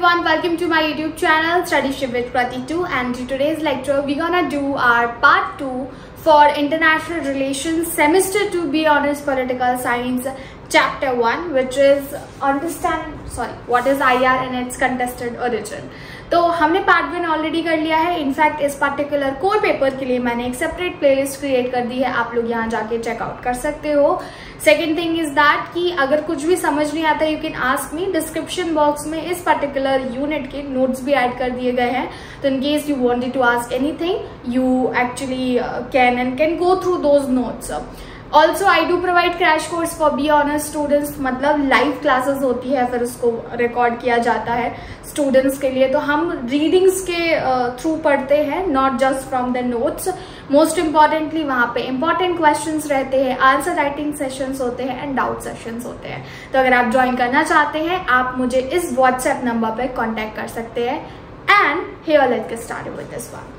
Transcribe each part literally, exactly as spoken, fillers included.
everyone, welcome to my YouTube channel Studyship with Prati two, and in today's lecture we're gonna do our part two for International Relations Semester two B Honors Political Science Chapter one, which is understand sorry what is I R and its contested origin. तो हमने part one already कर लिया है. In fact इस particular core paper के लिए मैंने एक सेपरेट प्लेलिस्ट क्रिएट कर दी है, आप लोग यहाँ जाके चेकआउट कर सकते हो. सेकेंड थिंग इज दैट कि अगर कुछ भी समझ नहीं आता you can ask me. Description box में इस पर्टिकुलर यूनिट के नोट्स भी ऐड कर दिए गए हैं, तो in case you wanted to ask anything you actually can and can go through those notes. Also I do provide crash course for B honours students, मतलब लाइव क्लासेस होती है, फिर उसको रिकॉर्ड किया जाता है स्टूडेंट्स के लिए. तो हम रीडिंग्स के थ्रू uh, पढ़ते हैं, not just from the notes. Most importantly वहाँ पे इंपॉर्टेंट क्वेश्चंस रहते हैं, आंसर राइटिंग सेशंस होते हैं एंड डाउट सेशंस होते हैं. तो अगर आप ज्वाइन करना चाहते हैं आप मुझे इस व्हाट्सएप नंबर पे कांटेक्ट कर सकते हैं. And here let's get started with this one.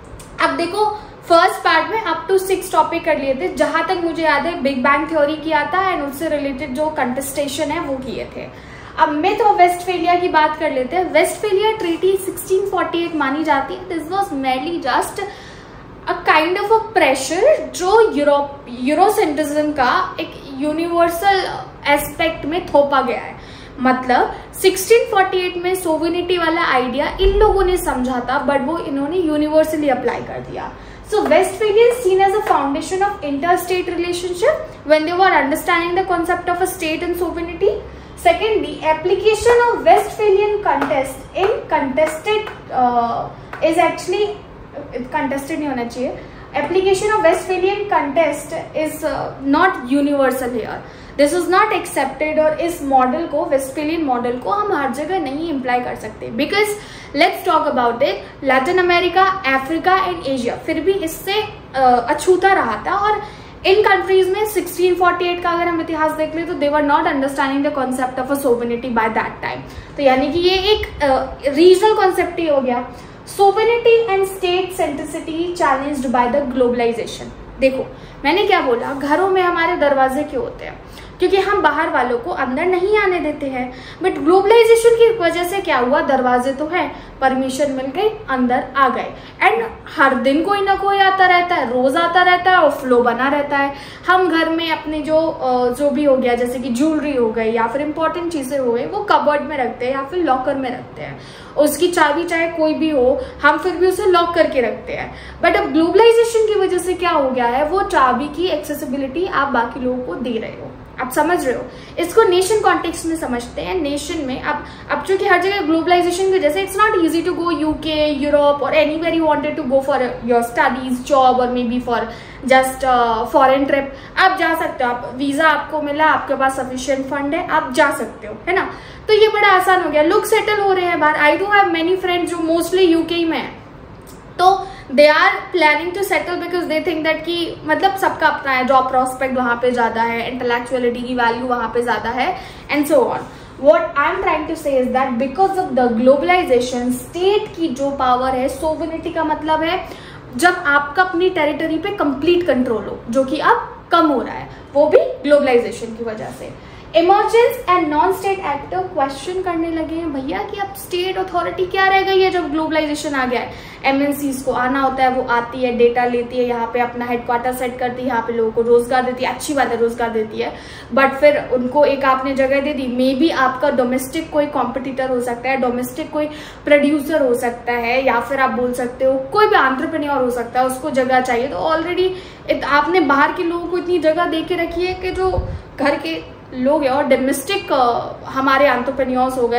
अब देखो, फर्स्ट पार्ट में अप टू सिक्स टॉपिक कर लिए थे. जहां तक मुझे याद है बिग बैंग थ्योरी किया था एंड उससे रिलेटेड जो कंटेस्टेशन है वो किए थे. अब मिथ ऑफ वेस्टफेलिया की बात कर लेते हैं. Westphalia treaty sixteen forty eight मानी जाती है. This was merely just a kind of a pressure जो यूरोप यूरोसेंट्रिज्म का एक यूनिवर्सल एस्पेक्ट में थोपा गया है. मतलब सिक्सटीन फोर्टी एट में सोविनिटी वाला आइडिया इन लोगों ने समझा था, बट वो इन्होंने यूनिवर्सली अप्लाई कर दिया. So Westphalia is seen as a foundation of interstate relationship when they were understanding the concept of a state and sovereignty. Secondly, application of Westphalian contest in contested uh, is actually contested नहीं होना चाहिए. Application of Westphalian contest is uh, not universal here. This is not accepted. और इस model को Westphalian model को हम हर जगह नहीं इम्प्लाई कर सकते. Because let's talk about it. Latin America, Africa and Asia फिर भी इससे अछूता रहा था, और इन कंट्रीज में सिक्सटीन फोर्टी एट का अगर हम इतिहास देख ले तो they were not understanding the concept of a sovereignty by that time. तो यानी कि ये एक रीजनल uh, कॉन्सेप्ट ही हो गया. Sovereignty and state centricity challenged by the globalization. देखो मैंने क्या बोला, घरों में हमारे दरवाजे क्यों होते हैं? क्योंकि हम बाहर वालों को अंदर नहीं आने देते हैं. बट ग्लोबलाइजेशन की वजह से क्या हुआ, दरवाजे तो है, परमिशन मिल गई, अंदर आ गए. एंड हर दिन कोई ना कोई आता रहता है, रोज आता रहता है और फ्लो बना रहता है. हम घर में अपने जो जो भी हो गया, जैसे कि ज्वेलरी हो गई या फिर इंपॉर्टेंट चीजें हो गई, वो कबर्ड में रखते हैं या फिर लॉकर में रखते हैं. उसकी चाबी चाहे कोई भी हो, हम फिर भी उसे लॉक करके रखते हैं. बट अब ग्लोबलाइजेशन की वजह से क्या हो गया है, वो चाबी की एक्सेसिबिलिटी आप बाकी लोगों को दे रहे हो. आप समझ रहे हो? इसको नेशन कॉन्टेक्स्ट में समझते हैं. नेशन में अब अब चूंकि हर जगह ग्लोबलाइजेशन की वजह से it's not easy to go UK, Europe और anywhere you wanted to go for your studies, job और maybe for just foreign trip. आप जा सकते हो, आप वीजा आपको मिला, आपके पास सफिशिएंट फंड है, आप जा सकते हो, है ना. तो ये बड़ा आसान हो गया. लोग सेटल हो रहे हैं बाहर. I do have many friends जो मोस्टली यूके में है, तो they are planning to settle because they think that कि मतलब सबका अपना है, जॉब प्रोस्पेक्ट वहां पे ज्यादा है, इंटेलेक्चुअलिटी की वैल्यू वहां पे ज्यादा है and so on. What I'm trying to say is that because of the globalization, state की जो पावर है, सोवेनिटी का मतलब है जब आपका अपनी टेरिटरी पे कंप्लीट कंट्रोल हो, जो कि अब कम हो रहा है, वो भी ग्लोबलाइजेशन की वजह से. Emergence and non state actor question करने लगे हैं, भैया कि अब स्टेट अथॉरिटी क्या रह गई है जब ग्लोबलाइजेशन आ गया है. एमएनसीज को आना होता है, वो आती है, डेटा लेती है, यहाँ पे अपना हेडक्वार्टर सेट करती है, यहाँ पे लोगों को रोजगार देती है. अच्छी बात है, रोजगार देती है, बट फिर उनको एक आपने जगह दे दी. मे बी आपका डोमेस्टिक कोई कॉम्पिटिटर हो सकता है, डोमेस्टिक कोई प्रोड्यूसर हो सकता है, या फिर आप बोल सकते हो कोई भी एंटरप्रेन्योर हो सकता है, उसको जगह चाहिए. तो ऑलरेडी आपने बाहर के लोगों को इतनी जगह दे के रखी है कि जो घर के लोग हैं और डोमेस्टिक हमारे एंटरप्रेन्योर्स हो गए,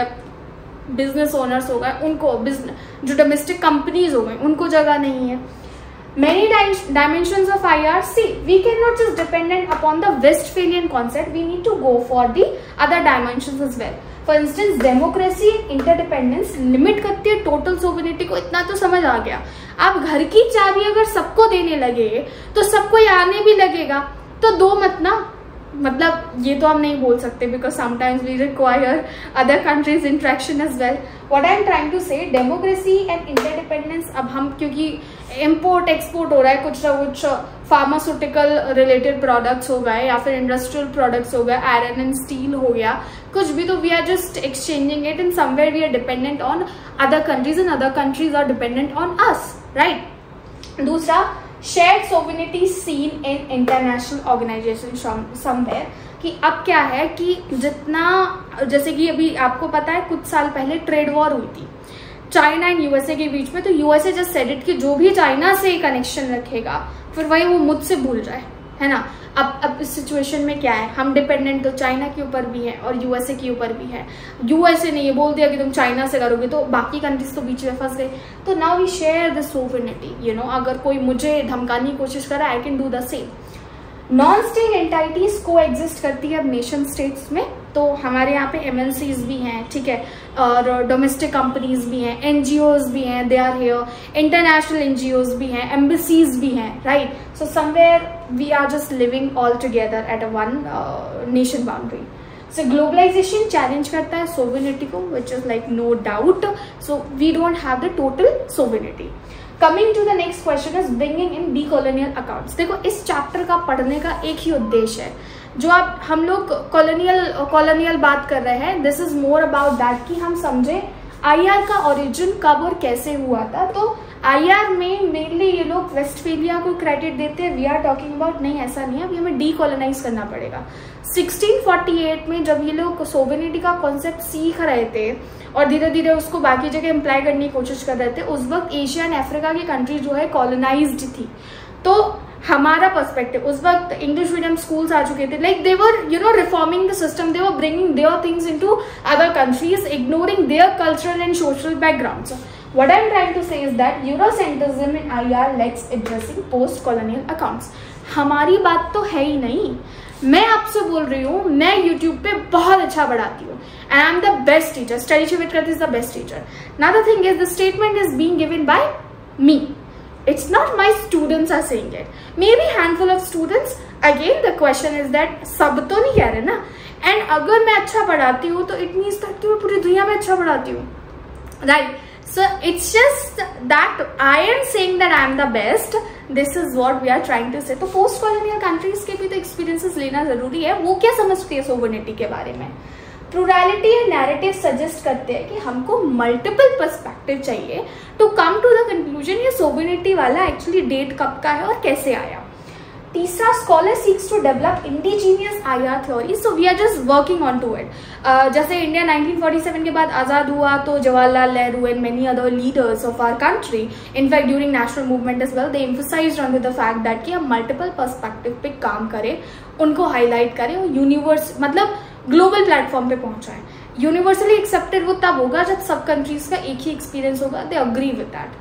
बिजनेस ओनर्स हो गए, उनको जो डोमेस्टिक कंपनीज हो गए, उनको जगह नहीं है. Many dimensions of I R. See, we cannot just dependent upon the Westphalian concept. We need to go for the other dimensions as well. For instance, democracy and interdependence limit करती है total sovereignty को. इतना तो समझ आ गया. आप घर की चाबी अगर सबको देने लगे तो सबको आने भी लगेगा. तो दो मत ना, मतलब ये तो हम नहीं बोल सकते because sometimes we require other countries interaction as well. What I am trying to say, democracy and interdependence. अब हम क्योंकि इम्पोर्ट एक्सपोर्ट हो रहा है, कुछ ना कुछ फार्मास्यूटिकल रिलेटेड प्रोडक्ट्स हो गए या फिर इंडस्ट्रियल प्रोडक्ट्स हो गए, आयरन एंड स्टील हो गया, कुछ भी, तो we are just exchanging it and somewhere we are dependent on other countries and other countries are dependent on us, right. दूसरा, shared sovereignty seen in international organization somewhere, कि अब क्या है कि जितना, जैसे कि अभी आपको पता है कुछ साल पहले ट्रेड वॉर हुई थी चाइना एंड यूएसए के बीच में, तो यूएसए जस्ट सेड इट कि जो भी चाइना से कनेक्शन रखेगा फिर वही वो मुझसे भूल जाए, है ना। अब अब इस सिचुएशन में क्या है, हम डिपेंडेंट तो चाइना के ऊपर भी है और यूएसए के ऊपर भी है। यूएसए ने ये बोल दिया कि तुम चाइना से करोगे तो बाकी कंट्रीज तो बीच में फंस गए, तो now we share the sovereignty, you know. अगर कोई मुझे धमकाने की कोशिश करे, I can do the same. Non state entities को एग्जिस्ट करती है अब नेशन स्टेट्स में, तो हमारे यहाँ पे एमएनसीज भी हैं, ठीक है, और डोमेस्टिक कंपनीज भी हैं, एनजीओज भी हैं, they are here, international NGOs भी हैं, एम्बेसीज भी हैं, right. So somewhere we are just living all together at a one nation boundary. So globalization challenge करता है सोवरेनिटी को, which is like no doubt, so we don't have the total sovereignty. Coming to the next question is bringing in decolonial accounts. देखो, इस chapter का पढ़ने का एक ही उद्देश्य है, जो आप हम लोग कॉलोनियल कॉलोनियल बात कर रहे हैं, this is more about that कि हम समझे आईआर का ओरिजिन कब और कैसे हुआ था। तो आईआर में मेनली ये लोग वेस्टफेलिया को क्रेडिट देते हैं, वी आर टॉकिंग अबाउट, नहीं ऐसा नहीं है, अभी हमें डीकोलोनाइज करना पड़ेगा। सिक्सटीन फोर्टी एट में जब ये लोग सोवरेनिटी का कॉन्सेप्ट सीख रहे थे और धीरे धीरे उसको बाकी जगह इम्प्लाई करने की कोशिश कर रहे थे, उस वक्त एशिया एंड अफ्रीका की कंट्री जो है कॉलोनाइज्ड थी। तो हमारा पर्सपेक्टिव, उस वक्त इंग्लिश मीडियम स्कूल्स आ चुके थे, like they were you know reforming the system, they were bringing their things into other countries, ignoring their cultural and social backgrounds. What I'm trying to say is that Eurocentrism in I R lacks addressing post-colonial accounts. हमारी बात तो है ही नहीं, मैं आपसे बोल रही हूँ, मैं YouTube पे बहुत अच्छा पढ़ाती हूँ and I'm the best teacher. Study Shiv Vikrati is the best teacher. Now the thing is, the statement is being given by me. It's not my students are saying it. Maybe handful of students. Again, the question is that सब तो नहीं कह रहे ना. And अगर मैं अच्छा पढ़ाती हूँ तो it means that मैं पूरी दुनिया में अच्छा पढ़ाती हूँ, right? So it's just that I am saying that I am the best. This is what we are trying to say. तो पोस्ट कॉलोनियल कंट्रीज के भी तो एक्सपीरियंसेस लेना जरूरी है। वो क्या समझती है सोवरेनिटी के बारे में? प्लुरैलिटी एंड नैरेटिव सजेस्ट करते हैं कि हमको मल्टीपल पर्सपेक्टिव चाहिए to come to the conclusion ये सोवरेनिटी वाला एक्चुअली डेट कब का है और कैसे आया। तीसरा, scholar seeks to develop indigenous IR theory, so we are just working on to it. जैसे इंडिया नाइनटीन फोर्टी सेवन के बाद आजाद हुआ तो Jawaharlal Nehru and many other leaders of our country, in fact during national movement as well, they emphasized on the fact that कि हम multiple perspective पे काम करें, उनको हाईलाइट करें और यूनिवर्स मतलब ग्लोबल प्लेटफॉर्म पे पहुंचाएं। यूनिवर्सली एक्सेप्टेड वो तब होगा जब सब कंट्रीज का एक ही एक्सपीरियंस होगा, they agree with that.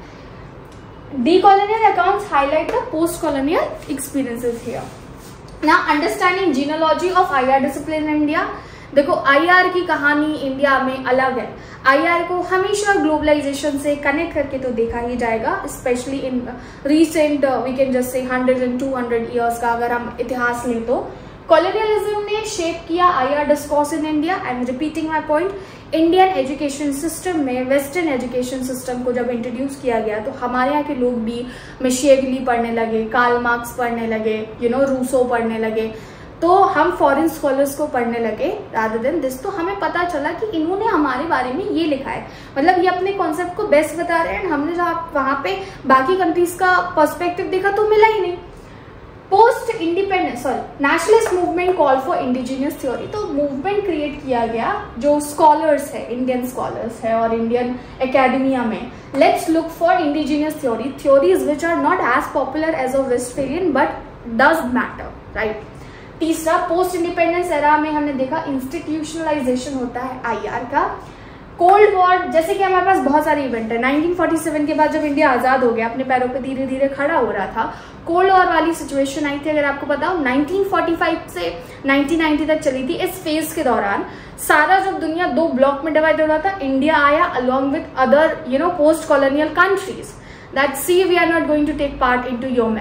Decolonial accounts highlight the post-colonial experiences here. Now, understanding genealogy of I R discipline in India. देखो, I R की कहानी इंडिया में अलग है। I R को हमेशा ग्लोबलाइजेशन से कनेक्ट करके तो देखा ही जाएगा, specially in recent we can just say hundred and two hundred years का अगर हम इतिहास लें तो कॉलोनियलिज्म ने शेप किया I R discourse in India. I am repeating my point. Indian education system में वेस्टर्न एजुकेशन सिस्टम को जब इंट्रोड्यूस किया गया तो हमारे यहाँ के लोग भी मिशिएगली पढ़ने लगे, कार्ल मार्क्स पढ़ने लगे, यू नो रूसो पढ़ने लगे, तो हम फॉरेन स्कॉलर्स को पढ़ने लगे रादर देन दिस। तो हमें पता चला कि इन्होंने हमारे बारे में ये लिखा है, मतलब ये अपने कॉन्सेप्ट को बेस्ट बता रहे हैं एंड हमने जब वहाँ पे बाकी कंट्रीज का पर्सपेक्टिव देखा तो मिला ही नहीं। Post independence sorry nationalist movement call for indigenous theory, तो मूवमेंट क्रिएट किया गया जो स्कॉलर्स है, इंडियन स्कॉलर्स है और इंडियन एकेडमिया में, let's look for indigenous theory, theories which are not as popular as a Westphalian but does matter, right. तीसरा, post independence era में हमने देखा इंस्टीट्यूशनलाइजेशन होता है आईआर का। कोल्ड वॉर, जैसे कि हमारे पास बहुत सारे इवेंट है, नाइनटीन फोर्टी सेवन के बाद जब इंडिया आजाद हो गया, अपने पैरों पे धीरे धीरे खड़ा हो रहा था, कोल्ड वॉर वाली सिचुएशन आई थी, अगर आपको पता हो नाइनटीन फोर्टी फाइव से नाइनटीन नाइंटी तक चली थी। इस फेज के दौरान सारा जब दुनिया दो ब्लॉक में डिवाइड हो रहा था, इंडिया आया along with other you know post colonial countries that see we are not going to take part into your mess,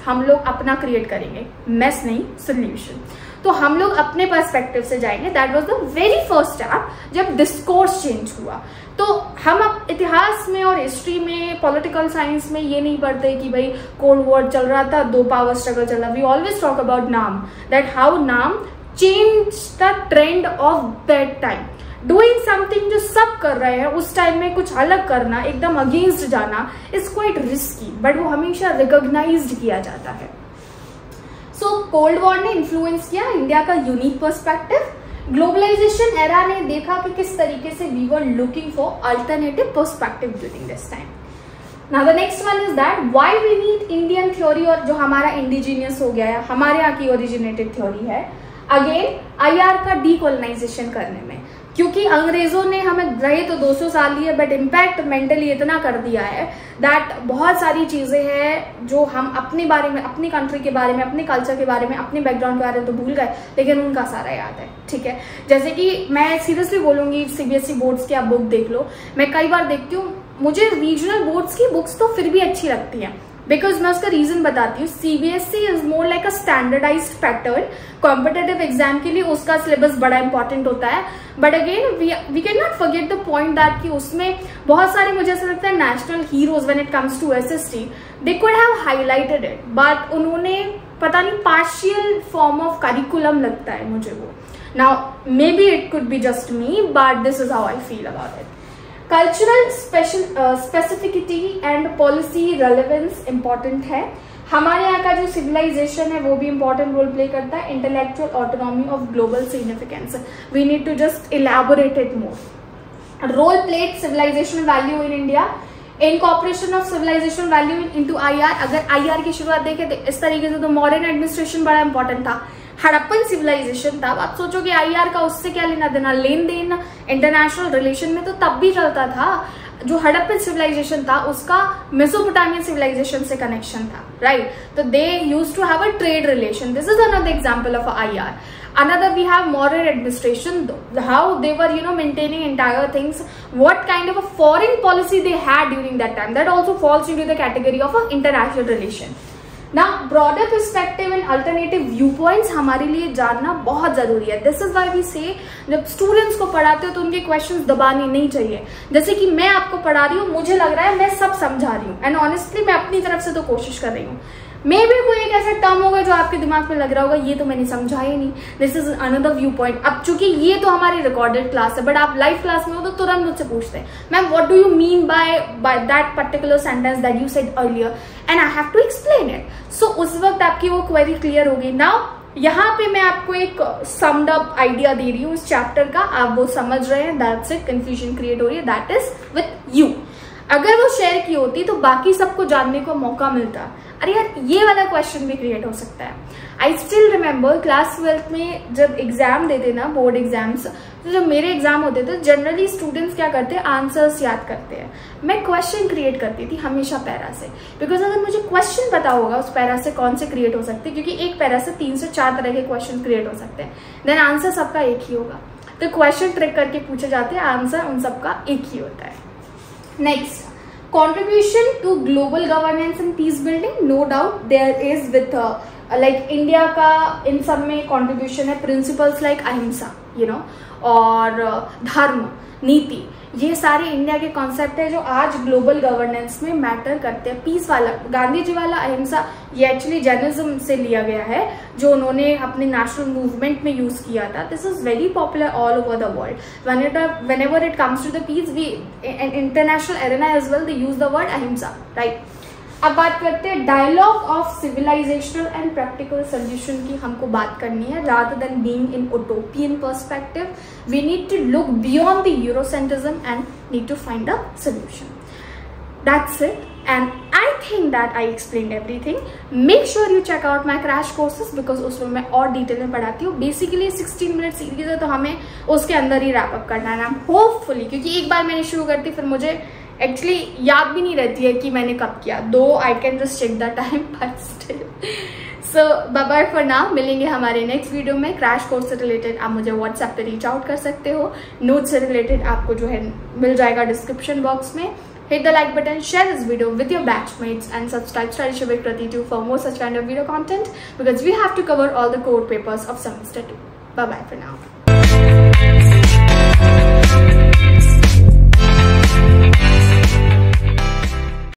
हम लोग अपना क्रिएट करेंगे, मेस नहीं सोल्यूशन। तो हम लोग अपने पर्सपेक्टिव से जाएंगे। That was the very first step जब डिस्कोर्स चेंज हुआ। तो हम अब इतिहास में और हिस्ट्री में, पॉलिटिकल साइंस में ये नहीं पढ़ते कि भाई कोल्ड वॉर चल रहा था, दो पावर स्ट्रगल चल रहा। We always talk about NAM, that how NAM change the trend of that time. Doing something जो सब कर रहे हैं उस टाइम में कुछ अलग करना, एकदम अगेंस्ट जाना इज क्वाइट रिस्की, बट वो हमेशा रिकॉग्नाइज्ड किया जाता है। सो कोल्ड वॉर ने इन्फ्लुएंस किया इंडिया का यूनिक पर्सपेक्टिव। ग्लोबलाइजेशन एरा ने देखा कि किस तरीके से we were looking for alternative perspective during this time. Now the next one is that why we need Indian theory, और जो हमारा इंडिजीनियस हो गया है, हमारे यहाँ की ओरिजिनेटेड थ्योरी है अगेन आईआर का डीकोलोनाइजेशन करने में। क्योंकि अंग्रेजों ने हमें रहे तो दो सौ साल लिए, बट इम्पैक्ट मेंटली इतना कर दिया है दैट बहुत सारी चीजें हैं जो हम अपने बारे में, अपनी कंट्री के बारे में, अपने कल्चर के बारे में, अपने बैकग्राउंड के बारे में तो भूल गए, लेकिन उनका सारा याद है। ठीक है, जैसे कि मैं सीरियसली बोलूंगी, सीबीएसई बोर्ड्स की आप बुक देख लो। मैं कई बार देखती हूँ, मुझे रीजनल बोर्ड्स की बुक्स तो फिर भी अच्छी लगती हैं, बिकॉज मैं उसका रीजन बताती हूँ। CBSE is more like a standardized pattern. Competitive exam के लिए उसका सिलेबस बड़ा इंपॉर्टेंट होता है, but again we we can not forget the point that कि उसमें बहुत सारे, मुझे ऐसा लगता है, national heroes when it comes to SST, they could have highlighted it, but उन्होंने पता नहीं पार्शियल फॉर्म ऑफ करिकुलम लगता है मुझे वो। Now maybe it could be just me, but this is how I feel about it. Cultural specificity and policy relevance important है। हमारे यहाँ का जो सिविलाइजेशन है वो भी इंपॉर्टेंट रोल प्ले करता है। Intellectual autonomy of global significance, we need to just elaborate it more. Role played civilization value in India, incorporation of civilization value into IR. अगर आईआर की शुरुआत देखें तो इस तरीके से तो मॉडर्न एडमिनिस्ट्रेशन बड़ा इंपॉर्टेंट था, हड़प्पन सिविलाइजेशन था। आप सोचोगे आईआर का उससे क्या लेना देना, लेन देन इंटरनेशनल रिलेशन में तो तब भी चलता था। जो हड़प्पन सिविलाइजेशन था उसका मेसोपोटामियन सिविलाइजेशन से कनेक्शन था, राइट? तो they used to have a trade relation. This is another example of IR. Another, we have modern administration, how they were, you know, maintaining entire things, what kind of a foreign policy they had during that time. That also falls into the category of a international relation. Now, broader perspective and alternative viewpoints हमारे लिए जानना बहुत जरूरी है। This is why we say, जब students को पढ़ाते हो तो उनके क्वेश्चंस दबाने नहीं चाहिए। जैसे कि मैं आपको पढ़ा रही हूँ, मुझे लग रहा है मैं सब समझा रही हूँ, एंड ऑनेस्टली मैं अपनी तरफ से तो कोशिश कर रही हूँ। मे भी कोई एक ऐसा टर्म होगा जो आपके दिमाग में लग रहा होगा ये तो मैंने समझा ही नहीं, this is another viewpoint. अब चूंकि ये तो हमारी रिकॉर्डेड क्लास है, बट आप लाइव क्लास में हो तो तुरंत मुझसे पूछते हैं, ma'am what do you mean by by that particular sentence that you said earlier, and I have to explain it. So उस वक्त आपकी वो क्वेरी क्लियर होगी। नाउ यहाँ पे मैं आपको एक समड अप आइडिया दे रही हूँ इस चैप्टर का, आप वो समझ रहे हैं, दैट्स इट। कंफ्यूजन क्रिएट हो रही है, दैट इज विथ यू। अगर वो शेयर की होती तो बाकी सबको जानने को मौका मिलता। अरे यार ये वाला क्वेश्चन भी क्रिएट हो सकता है। I still remember class twelfth में जब एग्जाम देते ना, बोर्ड एग्जाम्स, तो जब मेरे एग्जाम होते थे जनरली स्टूडेंट्स क्या करते हैं, आंसर्स याद करते हैं। मैं क्वेश्चन क्रिएट करती थी हमेशा पैरा से, बिकॉज अगर मुझे क्वेश्चन पता होगा उस पैरा से कौन से क्रिएट हो सकते हैं, क्योंकि एक पैरा से तीन से चार तरह के क्वेश्चन क्रिएट हो सकते हैं, देन आंसर सबका एक ही होगा। तो क्वेश्चन ट्रिक करके पूछे जाते हैं, आंसर उन सबका एक ही होता है। Next, contribution to global governance and peace building, no doubt there is with uh, like India का इन सब में contribution है। principles like अहिंसा, you know, और uh, धर्म, नीति, ये सारे इंडिया के कॉन्सेप्ट है जो आज ग्लोबल गवर्नेंस में मैटर करते हैं। पीस वाला, गांधी जी वाला अहिंसा, ये एक्चुअली जैनिज्म से लिया गया है, जो उन्होंने अपने नेशनल मूवमेंट में यूज किया था। This is very popular all over the world. When it whenever it comes to the peace, we in international arena as well they use the word ahimsa, right? अब बात करते हैं dialogue of civilizational and practical solution की। हमको बात करनी है, rather than being in utopian perspective, we need to look beyond the Eurocentrism and need to find a solution. That's it, and I think that I explained everything. Make sure you check out my crash courses, because उसमें मैं और detail में पढ़ाती हूँ। Basically sixteen minute series है, तो हमें उसके अंदर ही रैप अप करना है होपफुली, क्योंकि एक बार मैंने शुरू करती फिर मुझे एक्चुअली याद भी नहीं रहती है कि मैंने कब किया, though I can just check the time, but still. So bye bye for now, मिलेंगे हमारे नेक्स्ट वीडियो में। क्रैश कोर्स से रिलेटेड आप मुझे व्हाट्सएप पे रीच आउट कर सकते हो, नोट से रिलेटेड आपको जो है मिल जाएगा डिस्क्रिप्शन बॉक्स में। Hit the like button, share this video with your batchmates, and subscribe to Study Shift with Krati two for more such kind of video content, because we have to cover all the core papers of semester two. Bye bye for now.